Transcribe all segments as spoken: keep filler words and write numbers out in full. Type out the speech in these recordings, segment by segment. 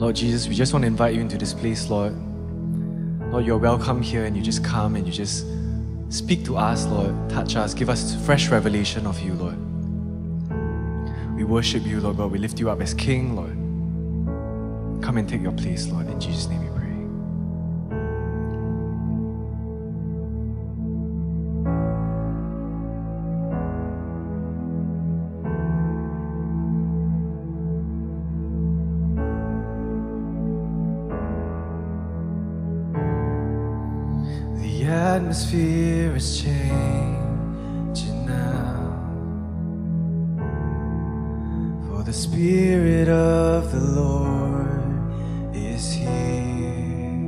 Lord Jesus, we just want to invite you into this place, Lord. Lord, you're welcome here, and you just come and you just speak to us, Lord. Touch us, give us fresh revelation of you, Lord. We worship you, Lord God. We lift you up as King, Lord. Come and take your place, Lord. In Jesus' name we pray. The atmosphere is changing now, for the Spirit of the Lord is here.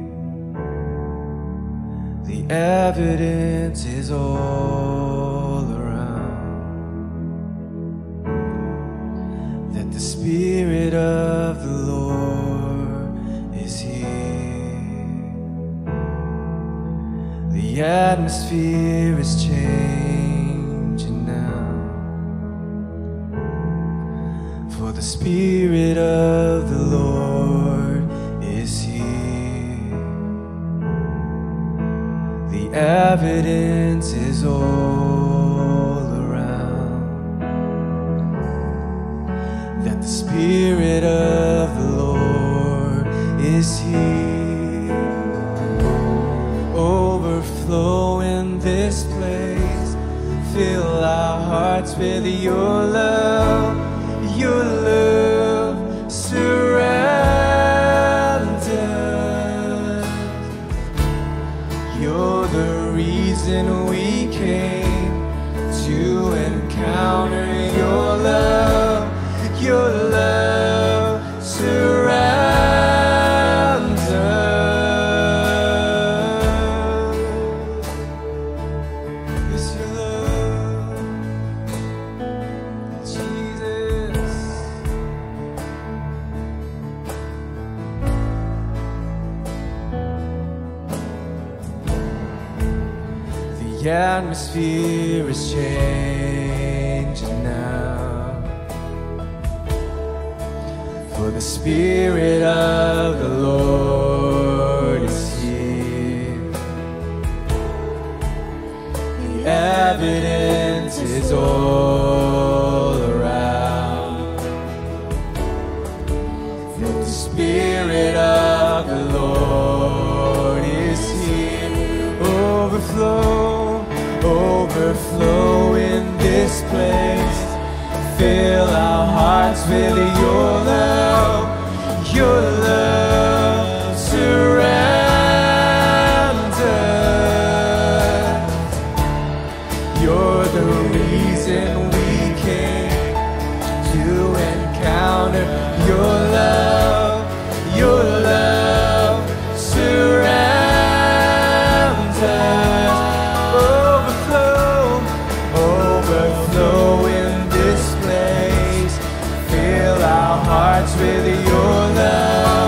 The evidence is all around that the Spirit of the Lord is here. The atmosphere is changing now, for the Spirit of the Lord is here. The evidence is all around that the Spirit of the Lord is here. Overflow in this place, fill our hearts with your love, your love surrounds us. You're the reason we came to encounter your love, your love surrounds us. The atmosphere is changing now, for the Spirit of the Lord is here. The evidence is all around that the Spirit of the Lord is here. Overflow, overflow in this place, fill our hearts with your love, your love surrounds us. You're the reason we came to encounter your love, your love surrounds us. Overflow in this place, fill our hearts with your love.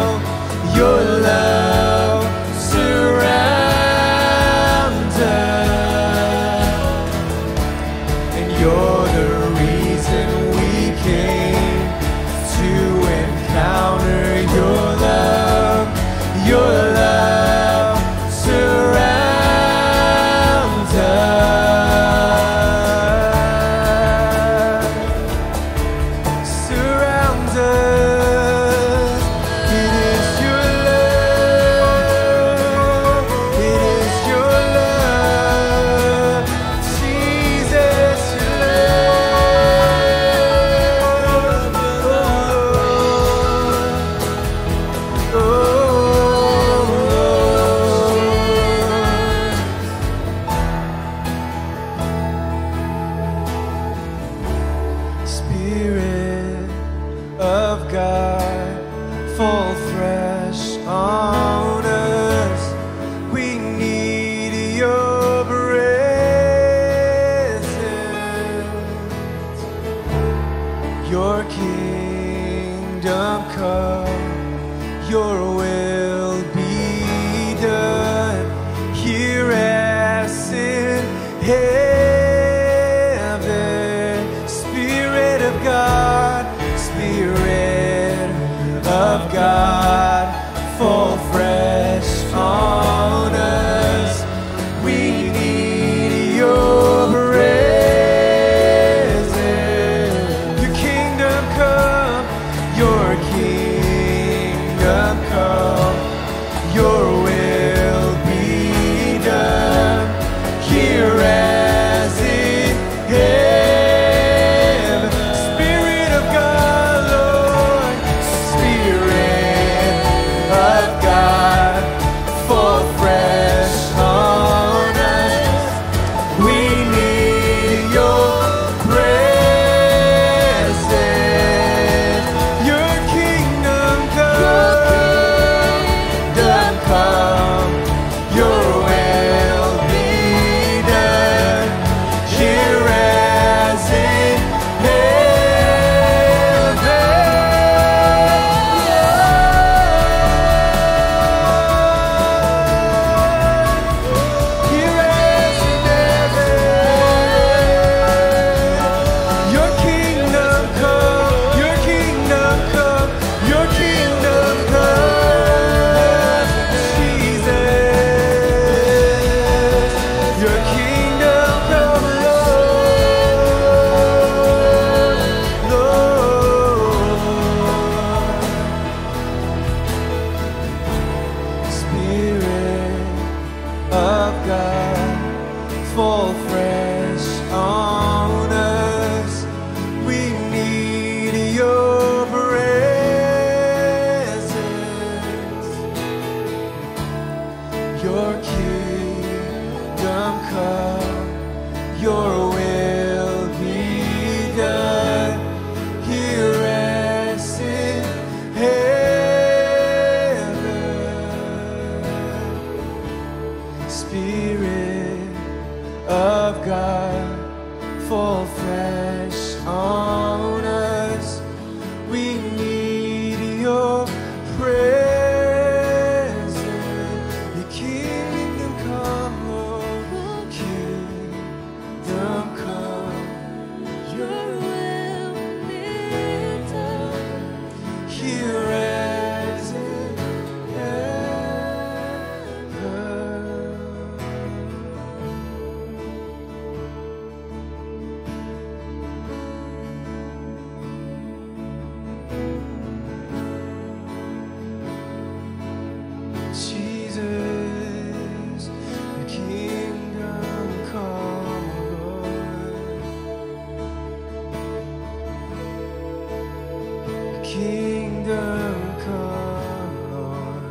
your kingdom come, your will be done here as in heaven. Spirit of God, fall fresh on us. We need your presence. Your kingdom come, Lord. Kingdom come. Your will be done. Here as in Jesus, your kingdom come, Lord. Your kingdom come, Lord.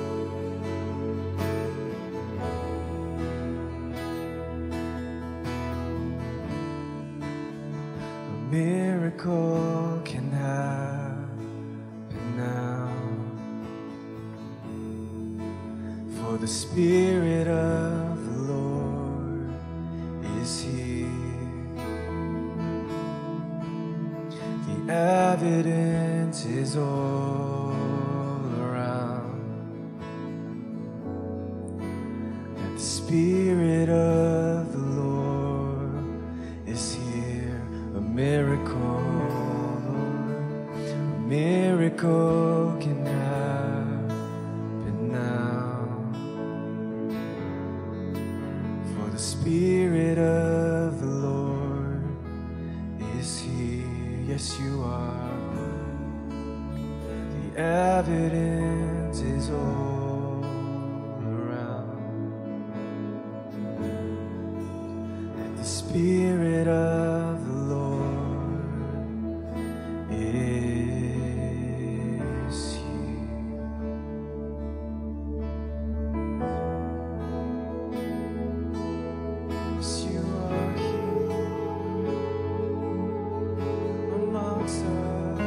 A miracle can happen now, for the Spirit of the Lord is here. The evidence is all around that the Spirit of the Lord is here. A miracle, Lord, a miracle can happen now, for the Spirit of the Lord is here. Yes, you are. The evidence is all around that the Spirit of the Lord is here. Yes, you are here amongst us.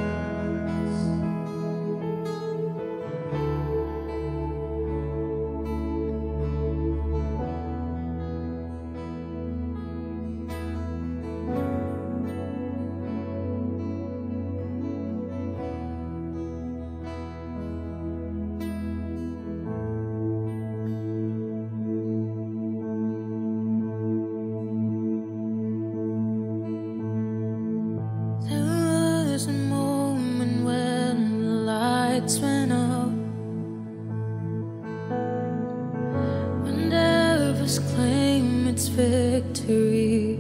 There was a moment when the lights went out, when devils claim its victory.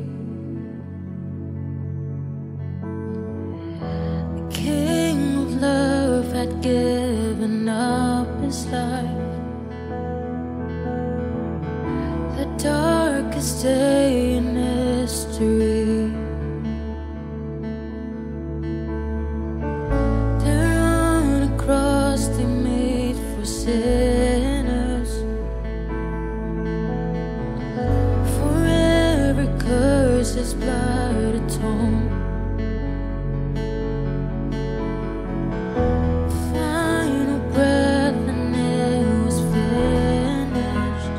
The King of Love had given up his life. The darkest day in history. There on a cross they made for sinners. For every curse his blood atoned. Final breath and it was finished.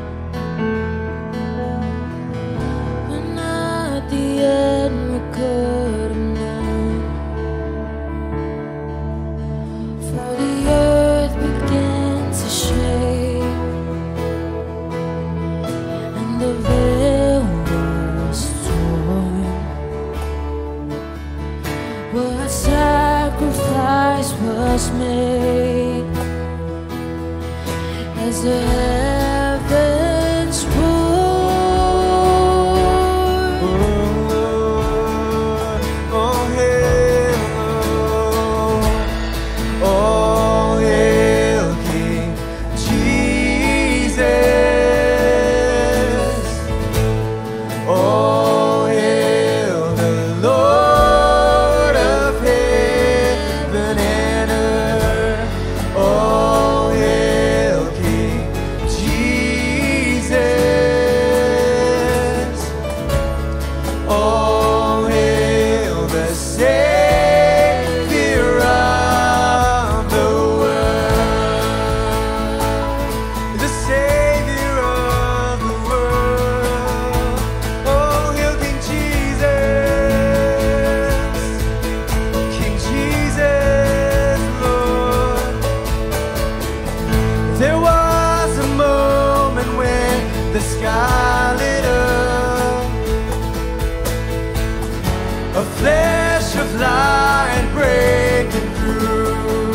But not the end we could have known. For the earth began to shake, and the veil was torn. What sacrifice was made as the heavens roared? Oh Lord, oh hail, Lord. Oh hail King Jesus. Oh hail the Lord of heaven and earth. Oh hail King sky lit up, a flash of light breaking through.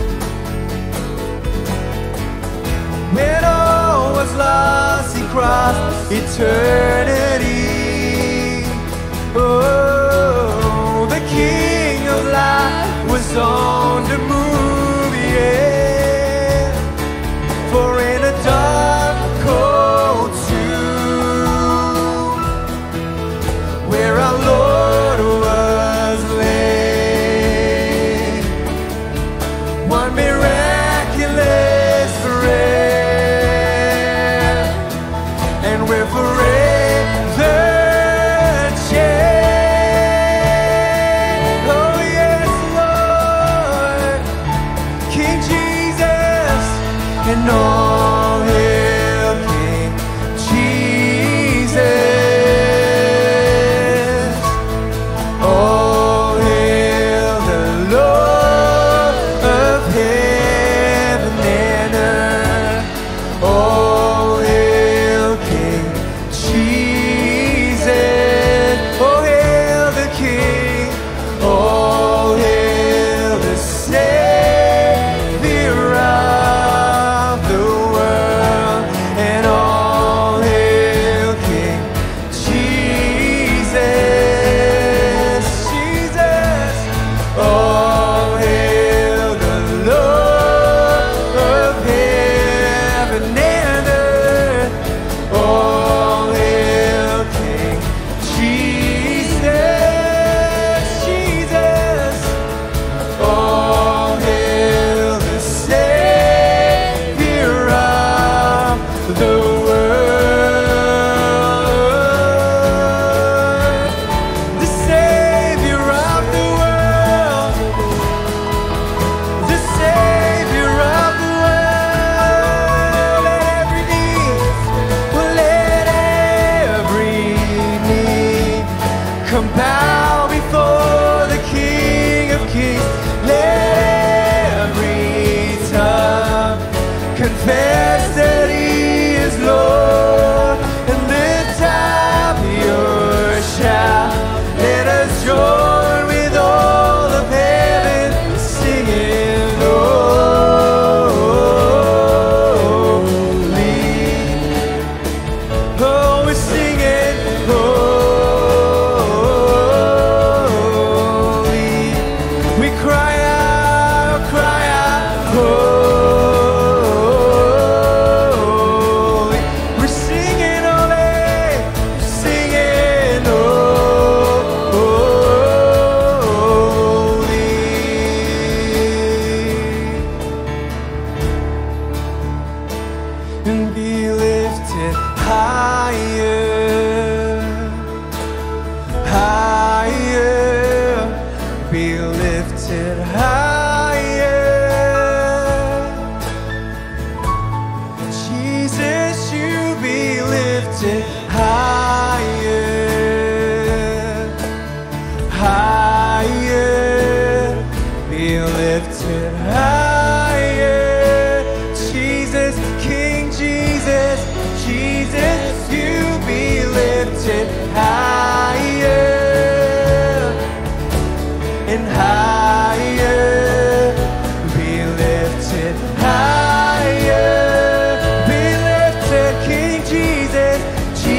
When all was lost, he crossed eternity. Oh, the King of light was on the move, yeah. For in a dark, cold tomb, where our Lord was laid, one miraculous prayer, and we're forever changed. Oh yes, Lord, King Jesus, and all hail King Jesus. All hail the Lord of heaven and earth. All hail King Jesus. All hail the King. All hail the Savior of the world. And all hail King Jesus. Jesus. All hail the Lord of heaven and earth. All hail King Jesus. Jesus. All hail the Savior of the world. The Savior of the world. The Savior of the world. Let every knee, let every knee come bow before the King of Kings. Let every tongue confess that He is Lord. And lift up your shout. Let us join with all of heaven singing, holy. Oh, we're singing, holy. We cry out, cry out, holy. We're singing, holy, singing, holy. And be lifted higher, higher, be lifted higher. Jesus, you be lifted higher, higher, be lifted higher. Jesus, King Jesus, Jesus, you be lifted higher and higher, be lifted higher, be lifted, King Jesus, Jesus.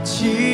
Jesus.